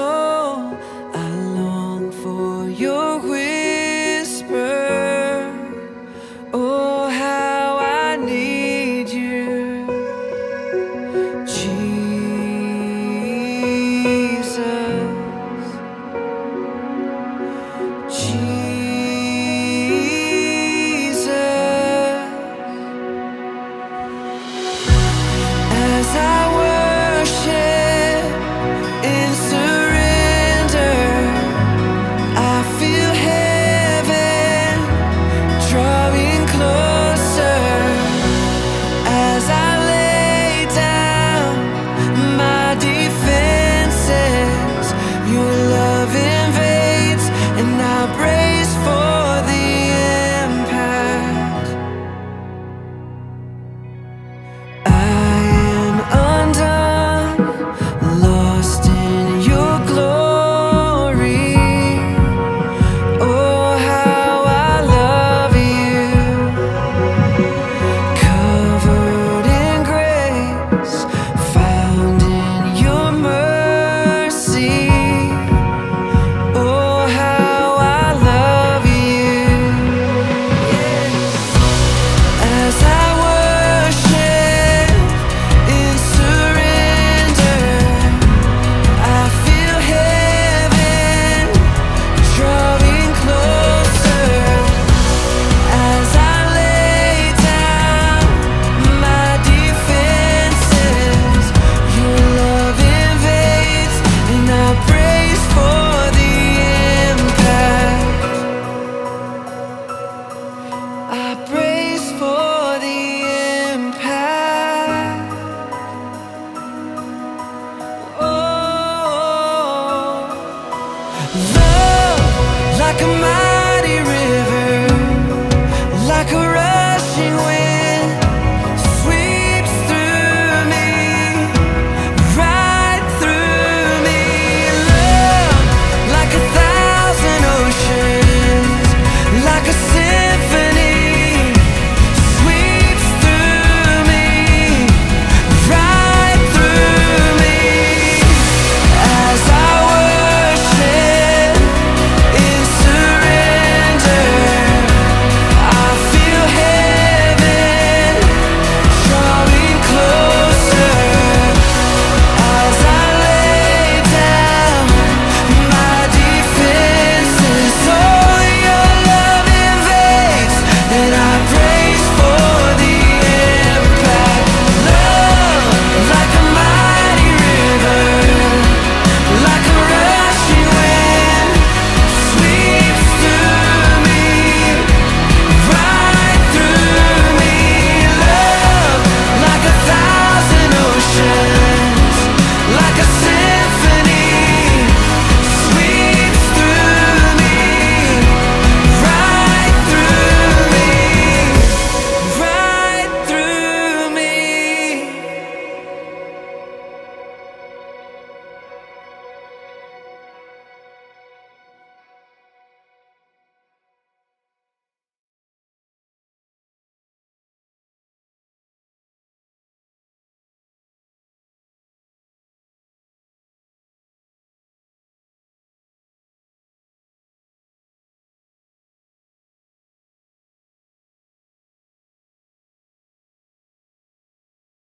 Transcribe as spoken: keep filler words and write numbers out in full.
soul. I long for your whisper. Oh, how I need you, Jesus, Jesus. As I worship in surrender, I feel heaven drawing closer. As I lay down my defenses, your love invades, and I brace for the impact. I am undone, lost in your glory. Oh, how I love you, covered in grace, found in your mercy. Oh, how I love you. As I worship in surrender, I feel heaven drawing closer. As I lay down my defenses, your love invades, and I brace for the impact. I brace for the impact. Oh, love like a